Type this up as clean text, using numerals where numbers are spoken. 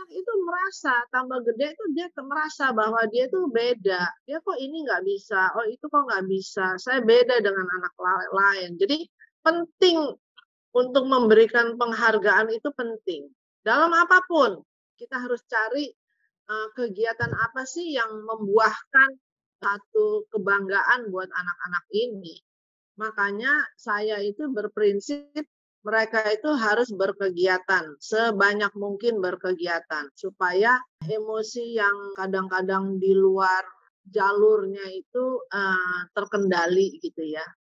anak itu merasa tambah gede itu dia merasa bahwa dia tuh beda. Dia kok ini nggak bisa, oh itu kok nggak bisa. Saya beda dengan anak lain. Jadi penting untuk memberikan penghargaan itu penting. Dalam apapun kita harus cari kegiatan apa sih yang membuahkan satu kebanggaan buat anak-anak ini. Makanya saya itu berprinsip mereka itu harus berkegiatan, sebanyak mungkin berkegiatan, supaya emosi yang kadang-kadang di luar jalurnya itu terkendali gitu ya.